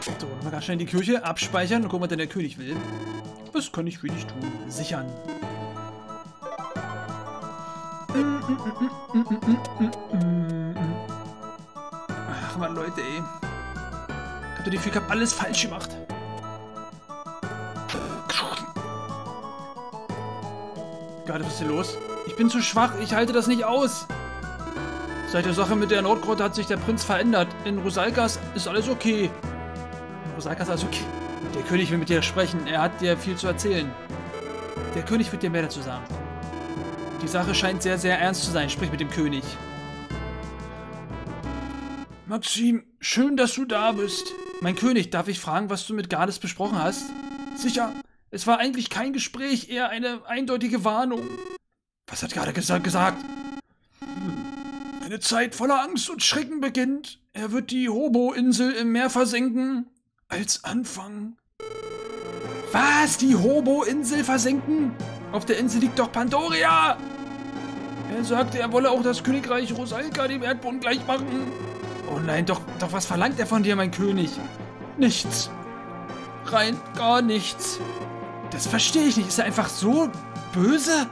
So, mal ganz schnell die Kirche abspeichern und gucken, was denn der König will. Was kann ich für dich tun? Sichern. Ach man, Leute, ey. Ich hab doch die Gefühl, ich hab alles falsch gemacht. Gott, was ist hier los? Ich bin zu schwach, ich halte das nicht aus. Seit der Sache mit der Nordgrotte hat sich der Prinz verändert. In Rusalkas ist alles okay. In Rusalkas ist alles okay. Der König will mit dir sprechen, er hat dir viel zu erzählen. Der König wird dir mehr dazu sagen. Die Sache scheint sehr, sehr ernst zu sein. Sprich mit dem König. Maxim, schön, dass du da bist. Mein König, darf ich fragen, was du mit Gades besprochen hast? Sicher, es war eigentlich kein Gespräch, eher eine eindeutige Warnung. Was hat Gade gesagt? Eine Zeit voller Angst und Schrecken beginnt. Er wird die Hobo-Insel im Meer versenken. Als Anfang. Was? Die Hobo-Insel versenken? Auf der Insel liegt doch Pandoria! Er sagte, er wolle auch das Königreich Rusalka dem Erdboden gleich machen. Oh nein, doch was verlangt er von dir, mein König? Nichts. Rein gar nichts. Das verstehe ich nicht. Ist er einfach so böse?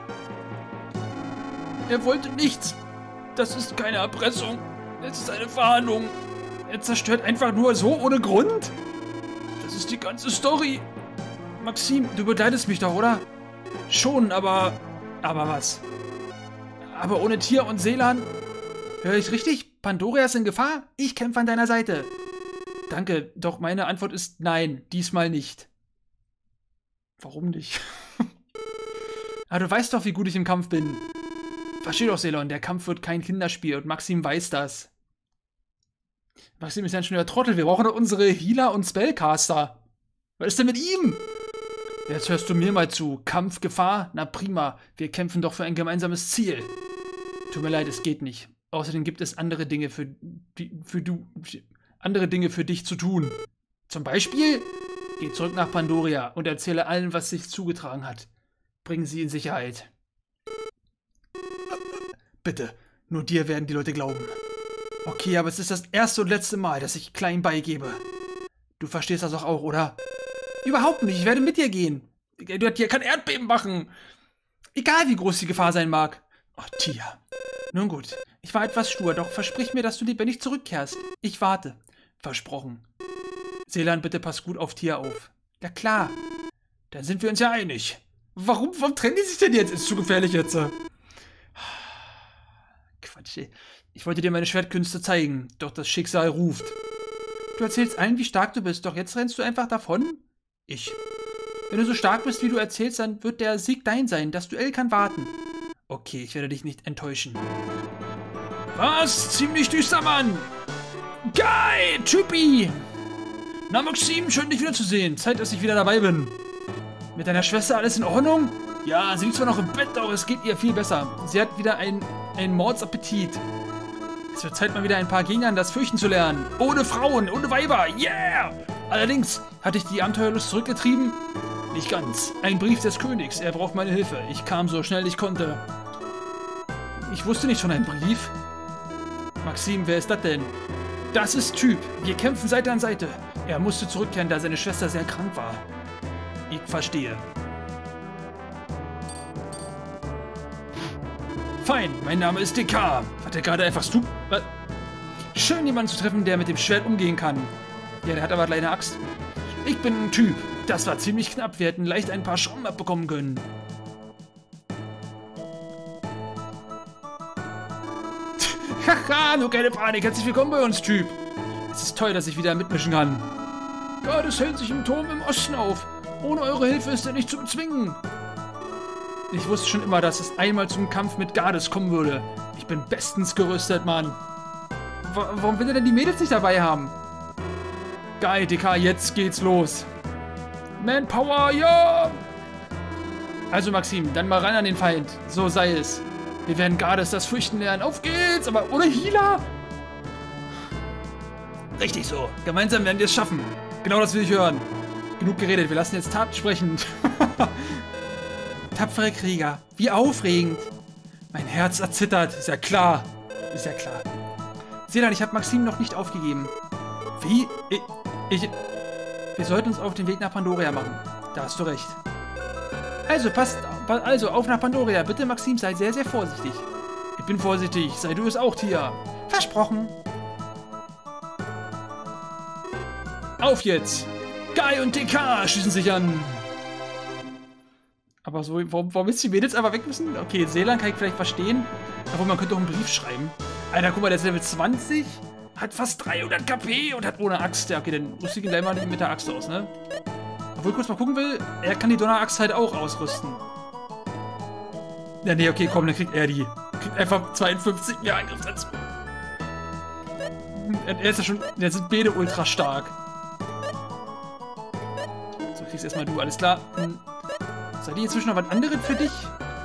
Er wollte nichts. Das ist keine Erpressung. Es ist eine Warnung. Er zerstört einfach nur so ohne Grund? Das ist die ganze Story. Maxim, du begleitest mich doch, oder? Schon, aber was? Aber ohne Tier und Seelan? Höre ich richtig? Pandoria ist in Gefahr? Ich kämpfe an deiner Seite. Danke, doch meine Antwort ist nein, diesmal nicht. Warum nicht? Aber du weißt doch, wie gut ich im Kampf bin. Versteh doch, Seelan, der Kampf wird kein Kinderspiel und Maxim weiß das. Maxim ist ja ein schöner Trottel, wir brauchen doch unsere Healer und Spellcaster. Was ist denn mit ihm? Jetzt hörst du mir mal zu. Kampf, Gefahr? Na prima, wir kämpfen doch für ein gemeinsames Ziel. Tut mir leid, es geht nicht. Außerdem gibt es andere Dinge andere Dinge für dich zu tun. Zum Beispiel? Geh zurück nach Pandoria und erzähle allen, was sich zugetragen hat. Bring sie in Sicherheit. Bitte, nur dir werden die Leute glauben. Okay, aber es ist das erste und letzte Mal, dass ich klein beigebe. Du verstehst das doch auch, oder? Überhaupt nicht, ich werde mit dir gehen. Dir kann Erdbeben machen. Egal, wie groß die Gefahr sein mag. Oh, Tia. Nun gut, ich war etwas stur, doch versprich mir, dass du lebendig zurückkehrst. Ich warte. Versprochen. Seelan, bitte pass gut auf Tia auf. Ja klar. Dann sind wir uns ja einig. Warum trennen die sich denn jetzt? Ist zu gefährlich jetzt. Quatsch, ey. Ich wollte dir meine Schwertkünste zeigen, doch das Schicksal ruft. Du erzählst allen, wie stark du bist, doch jetzt rennst du einfach davon? Wenn du so stark bist, wie du erzählst, dann wird der Sieg dein sein. Das Duell kann warten. Okay, ich werde dich nicht enttäuschen. Was? Ziemlich düster, Mann! Geil! Typi! Na, Maxim, schön dich wiederzusehen. Zeit, dass ich wieder dabei bin. Mit deiner Schwester alles in Ordnung? Ja, sie liegt zwar noch im Bett, doch es geht ihr viel besser. Sie hat wieder einen Mordsappetit. Es wird Zeit, mal wieder ein paar Gegnern das Fürchten zu lernen. Ohne Frauen, ohne Weiber, yeah! Allerdings, hatte ich die Abenteuerlust zurückgetrieben? Nicht ganz. Ein Brief des Königs, er braucht meine Hilfe. Ich kam so schnell ich konnte. Ich wusste nicht von einem Brief. Maxim, wer ist das denn? Das ist Typ. Wir kämpfen Seite an Seite. Er musste zurückkehren, da seine Schwester sehr krank war. Ich verstehe. Fein, mein Name ist DK. Hat er gerade einfach Schön, jemanden zu treffen, der mit dem Schwert umgehen kann. Ja, der hat aber leider eine Axt. Ich bin ein Typ. Das war ziemlich knapp. Wir hätten leicht ein paar Schrauben abbekommen können. Haha, nur keine Panik. Herzlich willkommen bei uns, Typ. Es ist toll, dass ich wieder mitmischen kann. Gades hält sich im Turm im Osten auf. Ohne eure Hilfe ist er nicht zu bezwingen. Ich wusste schon immer, dass es einmal zum Kampf mit Gades kommen würde. Ich bin bestens gerüstet, Mann. Warum will er denn die Mädels nicht dabei haben? Geil, DK, jetzt geht's los. Manpower, ja! Also, Maxim, dann mal ran an den Feind. So sei es. Wir werden Gades das Fürchten lernen. Auf geht's, aber ohne Healer? Richtig so. Gemeinsam werden wir es schaffen. Genau das will ich hören. Genug geredet, wir lassen jetzt Tat sprechen. Tapfere Krieger, wie aufregend. Mein Herz erzittert, ist ja klar. Ist ja klar. Seelan, ich habe Maxim noch nicht aufgegeben. Wie? Wir sollten uns auf den Weg nach Pandoria machen. Da hast du recht. Also auf nach Pandoria. Bitte, Maxim, sei sehr, sehr vorsichtig. Ich bin vorsichtig. Sei du es auch, Tia. Versprochen. Auf jetzt. Guy und DK schießen sich an. Aber so, warum ist die Mädels einfach weg müssen? Okay, Seeland kann ich vielleicht verstehen. Aber man könnte auch einen Brief schreiben. Alter, guck mal, der ist Level 20. Hat fast 300 KP und hat ohne Axt. Ja, okay, dann rüste ich ihn gleich mal mit der Axt aus, ne? Obwohl ich kurz mal gucken will, er kann die Donneraxt halt auch ausrüsten. Ja, nee, okay, komm, dann kriegt er die. Kriegt einfach 52 mehr Angriff dazu. Er ist ja schon, der sind beide ultra stark. So, kriegst erstmal du, alles klar. Seid ihr inzwischen noch was anderes für dich?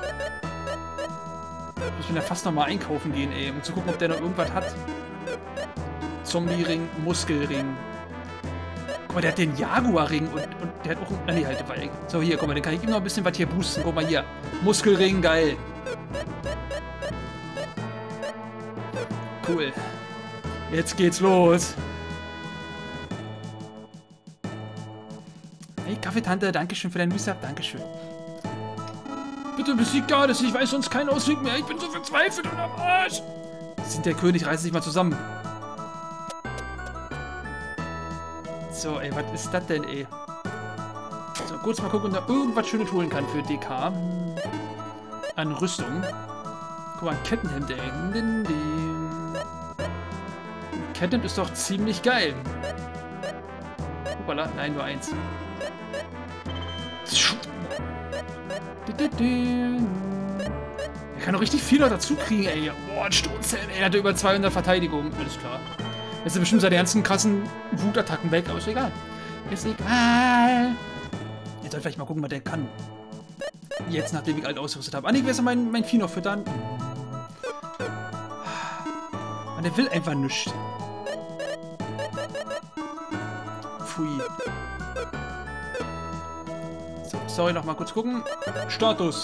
Ich muss mir da fast nochmal einkaufen gehen, ey, um zu gucken, ob der noch irgendwas hat. Zombie-Ring, Muskelring. Guck mal, der hat den Jaguar-Ring und der hat auch einen... Nee, halt, so, hier, guck mal, den kann ich ihm noch ein bisschen was hier boosten. Guck mal hier. Muskelring, geil. Cool. Jetzt geht's los. Hey, Kaffeetante, dankeschön für deinen Resub. Dankeschön. Bitte besieg Gades, ich weiß sonst keinen Ausweg mehr. Ich bin so verzweifelt und am Arsch. Sind der König, reißt sich mal zusammen. So, ey, was ist das denn, ey? So, kurz mal gucken, ob da irgendwas Schönes holen kann für DK. An Rüstung. Guck mal, ein Kettenhemd, ey. Kettenhemd ist doch ziemlich geil. Hoppala, nein, nur eins. Er kann doch richtig viel noch dazu kriegen, ey. Boah, ein Stoßhelm, ey. Er hat über 200 Verteidigung. Alles klar. Jetzt sind bestimmt seine ganzen krassen Wutattacken weg, aber ist egal. Ist egal. Jetzt soll ich vielleicht mal gucken, was der kann. Jetzt, nachdem ich alt ausgerüstet habe. Ah, nee, ich will jetzt mein Vieh noch füttern. Und der will einfach nichts. Pfui. So, sorry, noch mal kurz gucken. Status.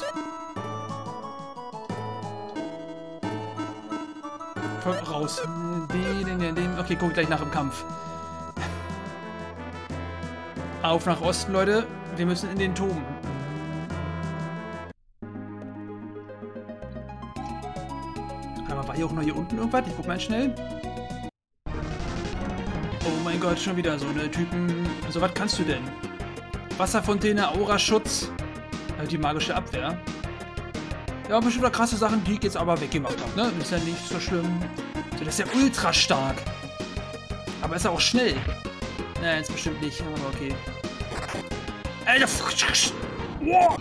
Folgt raus. Okay, guck gleich nach im Kampf. Auf nach Osten, Leute. Wir müssen in den Turm. Aber war hier auch noch hier unten irgendwas? Ich guck mal schnell. Oh mein Gott, schon wieder so eine Typen. Also, was kannst du denn? Wasserfontäne, Aura-Schutz. Also die magische Abwehr. Ja, bestimmt krasse Sachen, die ich jetzt aber weggemacht habe, ne? Ist ja nicht so schlimm. So, das ist ja ultra stark. Aber ist er auch schnell? Naja, jetzt bestimmt nicht, aber okay. Alter, wow.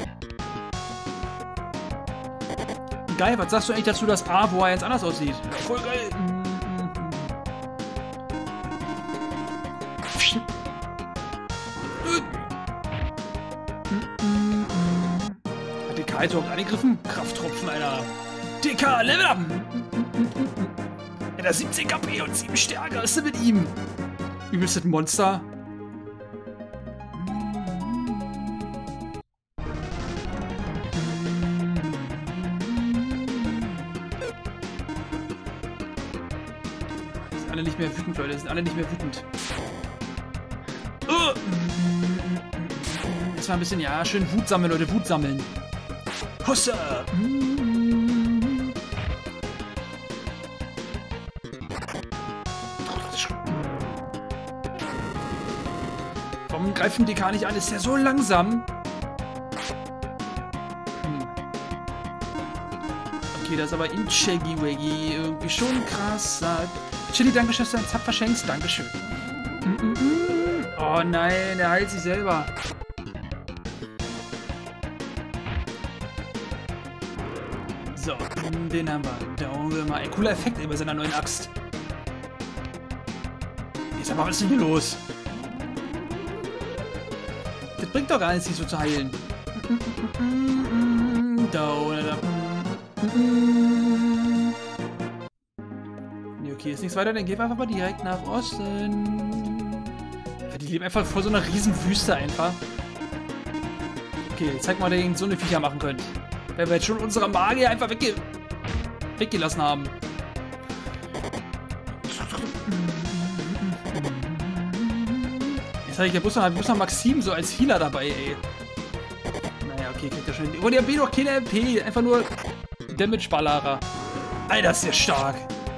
Geil, was sagst du eigentlich dazu, dass A, wo er jetzt anders aussieht? Voll geil. Hat die Kite überhaupt angegriffen? Krafttropfen, Alter. DK, Level up! Er hat 17 KP und 7 Stärke. Was ist denn mit ihm? Übelst ein Monster. Sind alle nicht mehr wütend, Leute. Sind alle nicht mehr wütend. Jetzt mal ein bisschen, ja, schön Wut sammeln, Leute. Wut sammeln. Husse! Warum greift ein DK nicht an? Ist ja so langsam. Okay, das ist aber in Shaggy Waggy irgendwie schon krass. Chili, danke schön, dass du deinen Zap verschenkst. Dankeschön. Oh nein, er heilt sich selber. So, den haben wir. Da holen wir mal. Ein cooler Effekt bei seiner neuen Axt. Jetzt aber, was ist denn hier los? Das bringt doch gar nichts, sich so zu heilen. Nee, okay, ist nichts weiter, dann gehen wir einfach mal direkt nach Osten. Ja, die leben einfach vor so einer riesen Wüste einfach. Okay, zeig mal, dass ihr so eine Viecher machen könnt. Wenn wir jetzt schon unsere Magier einfach weggelassen haben. Jetzt habe ich ja bloß noch Maxim so als Healer dabei, ey. Naja, okay, kriegt er schon hin. Oh, der B doch keine MP. Einfach nur Damage-Ballerer. Alter, ist der stark.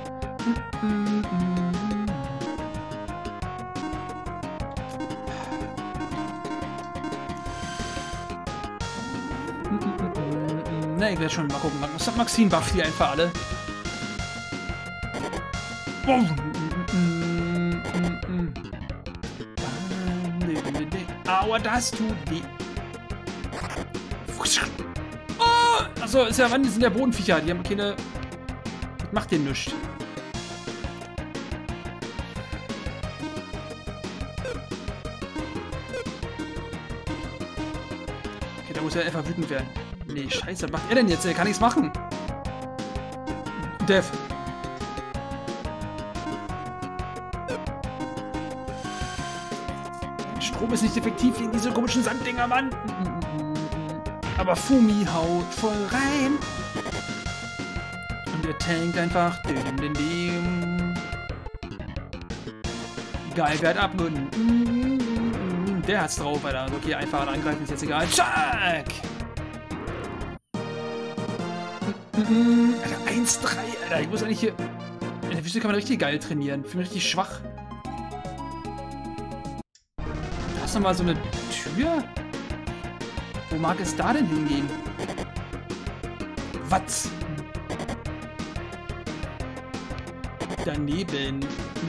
Na, ich werde schon mal gucken. Maxim bufft die einfach alle. Aua, das tut weh. Oh! Achso, ist ja, die sind ja Bodenviecher. Die haben keine. Das macht denen nichts. Okay, da muss er einfach wütend werden. Nee, scheiße, was macht er denn jetzt? Er kann nichts machen. Dev. Strom ist nicht effektiv gegen diese komischen Sanddinger, Mann. Aber Fumi haut voll rein. Und der tankt einfach. Geil, wer hat Abmünden? Der hat's drauf, Alter. Okay, einfach angreifen ist jetzt egal. Zack! Alter, 1-3, Alter. Ich muss eigentlich hier... In der Wüste kann man richtig geil trainieren. Ich bin richtig schwach. Da ist nochmal so eine Tür? Wo mag es da denn hingehen? Was? Daneben.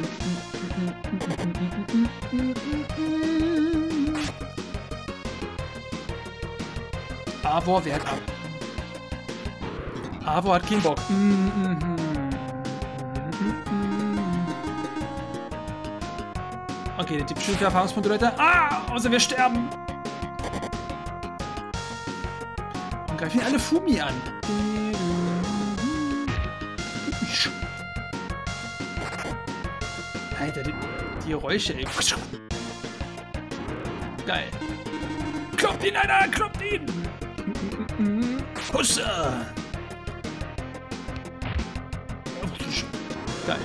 Avor wehrt ab. Avor hat keinen Bock. Okay, der Typ für Erfahrungspunkte, Leute. Ah, außer wir sterben. Und greifen alle Fumi an. Alter, die Geräusche, ey. Geil. Kloppt ihn, Alter! Kloppt ihn! Hussa! Geil.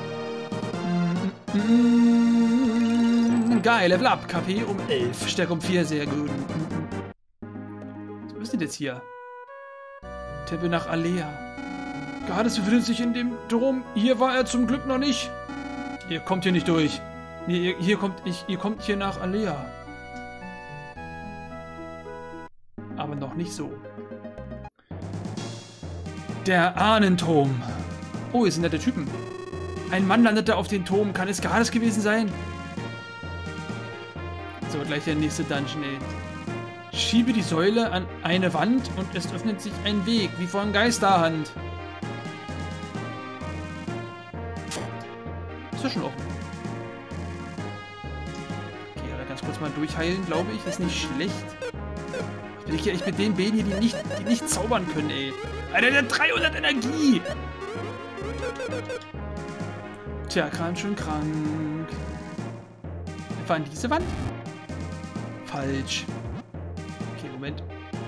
Geil, Level Up. KP um 11. Stärke um 4. Sehr gut. Was ist denn jetzt hier? Tempel nach Alea. Gades befindet sich in dem Turm. Hier war er zum Glück noch nicht. Ihr kommt hier nicht durch. Nee, ihr kommt hier nach Alea. Aber noch nicht so. Der Ahnenturm. Oh, hier sind nette Typen. Ein Mann landete auf den Turm. Kann es Gades gewesen sein? So, gleich der nächste Dungeon, ey. Schiebe die Säule an eine Wand und es öffnet sich ein Weg, wie von Geisterhand. Ist das schon offen? Okay, aber ganz kurz mal durchheilen, glaube ich. Ist nicht schlecht. Bin ich hier echt mit den Bäden hier, die nicht zaubern können, ey. Alter, der hat 300 Energie! Tja, ganz schön krank. Etwa an diese Wand? Falsch. Okay, Moment.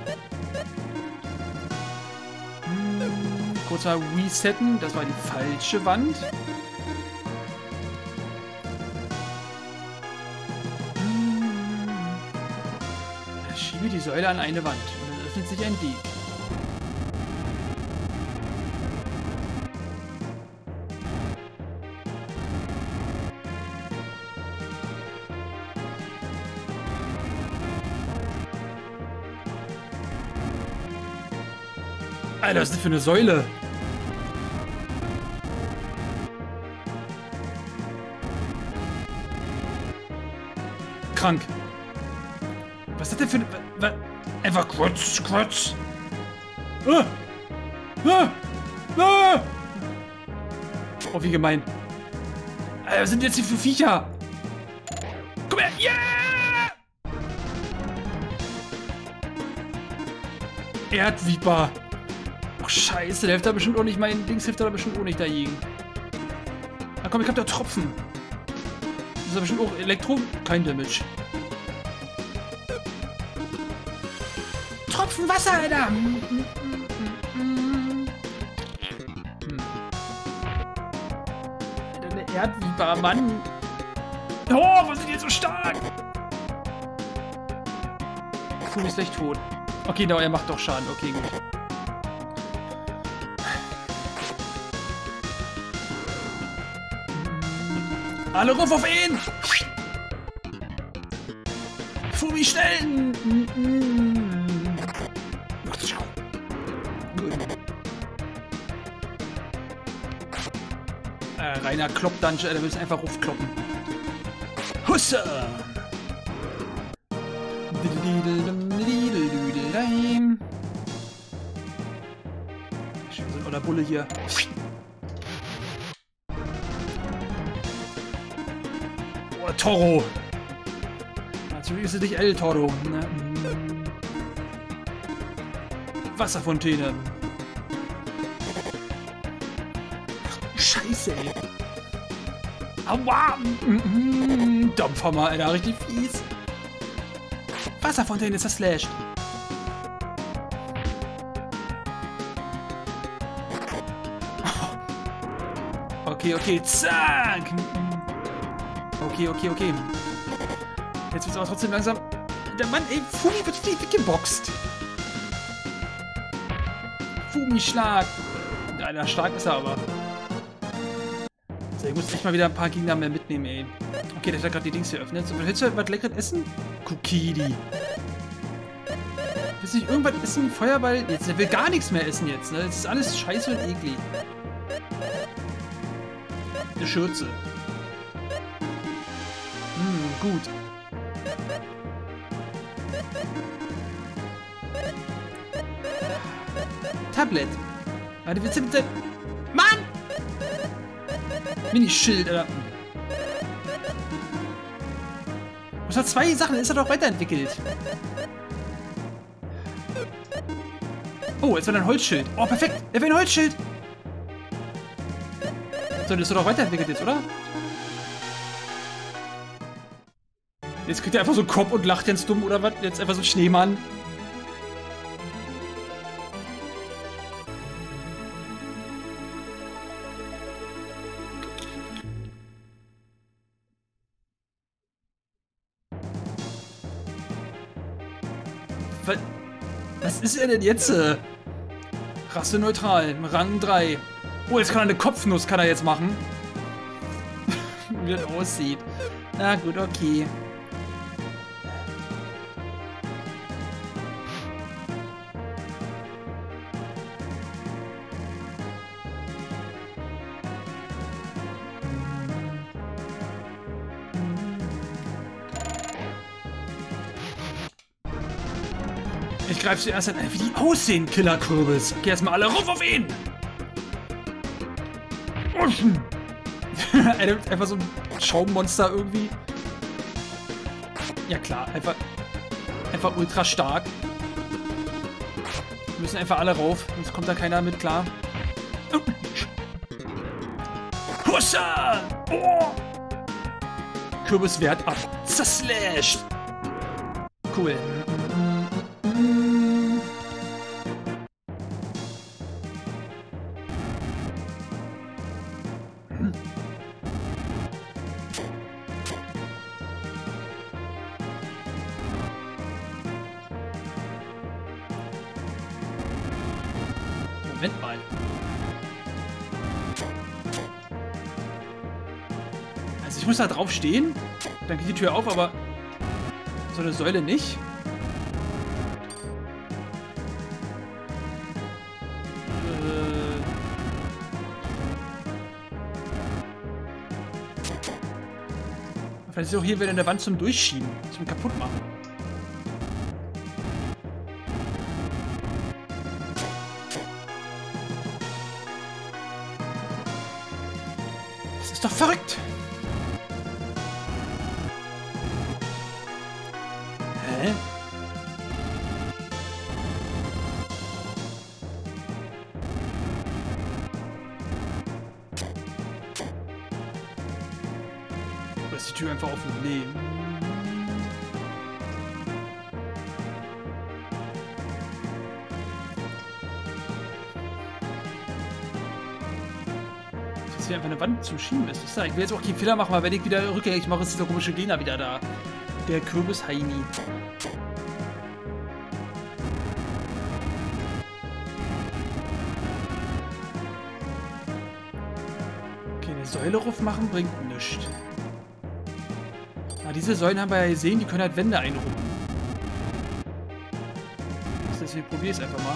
Kurzer Resetten. Das war die falsche Wand. Schiebe die Säule an eine Wand und dann öffnet sich ein Weg. Alter, was ist das für eine Säule? Krank. Was ist das denn für eine... Einfach kurz. Ah! Ah! Ah! Oh, wie gemein. Alter, was sind jetzt hier für Viecher? Komm her! Yeah! Erdviper. Oh, scheiße, der hilft da bestimmt auch nicht. Mein Dings hilft da bestimmt auch nicht dagegen. Na komm, ich hab da Tropfen. Das ist da bestimmt auch Elektro. Kein Damage. Tropfen Wasser, Alter! Alter, eine Erdviper, Mann. Oh, was ist die so stark? Fumi ist gleich tot. Okay, no, er macht doch Schaden. Okay, gut. Alle ruf auf ihn! Fumi, schnell! Reiner Klopp-Dungeon, der will es einfach rufkloppen. Hussa! So ein oller Bulle hier. Oh, Toro! Natürlich ist es nicht El Toro. Wasserfontäne. Scheiße, ey. Aua! Dampfhammer, Alter, richtig fies. Wasserfontäne ist zerslasht. Okay, okay, zack! Okay. Jetzt wird's aber trotzdem langsam. Der Mann, ey, Fumi wird richtig weggeboxt. Fumi-Schlag. Alter, stark ist er aber. So, ich muss echt mal wieder ein paar Gegner mehr mitnehmen, ey. Okay, der hat gerade die Dings hier geöffnet. So, willst du was Leckeres essen? Kukidi. Willst du nicht irgendwas essen? Feuerball? Jetzt, der will gar nichts mehr essen jetzt, ne? Das ist alles scheiße und eklig. Eine Schürze. Gut. Tablet. Warte, willst du bitte... Mann! Minischild, Alter. Das hat 2 Sachen, ist er doch weiterentwickelt. Oh, jetzt wird ein Holzschild. Oh, perfekt. Er will ein Holzschild. So, das ist doch weiterentwickelt jetzt, oder? Jetzt kriegt er einfach so einen Kopf und lacht ganz dumm, oder was? Jetzt einfach so ein Schneemann. Was ist er denn jetzt? Rasse neutral, Rang 3. Oh, jetzt kann er eine Kopfnuss, kann er jetzt machen. Wie das aussieht. Na gut, okay. Ich greife zuerst an, wie die aussehen, Killerkürbis. Okay, erstmal alle rauf auf ihn! Einfach so ein Schaummonster irgendwie. Ja klar, einfach ultra stark. Wir müssen einfach alle rauf, sonst kommt da keiner mit klar. Hussa! Oh! Kürbis wehrt ab. Zerslasht! Cool. Moment mal. Also ich muss da drauf stehen, dann geht die Tür auf, aber so eine Säule nicht. Vielleicht ist auch hier wieder in der Wand zum Durchschieben, zum Kaputtmachen. Das ist doch verrückt! Hä? Oder ist die Tür einfach offen? Nee. Hier einfach eine Wand zum Schieben ist. Ich will jetzt auch keinen Fehler machen, weil wenn ich wieder rückgängig mache, ist dieser komische Gegner wieder da. Der Kürbis Heini. Säule ruf machen bringt nichts. Na, diese Säulen haben wir ja gesehen, die können halt Wände einruppen. Deswegen probiere ich es einfach mal.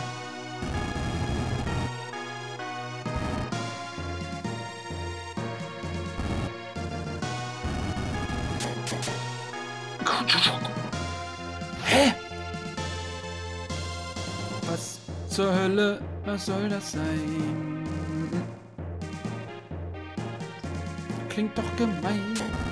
Hä? Was zur Hölle? Was soll das sein? Klingt doch gemein.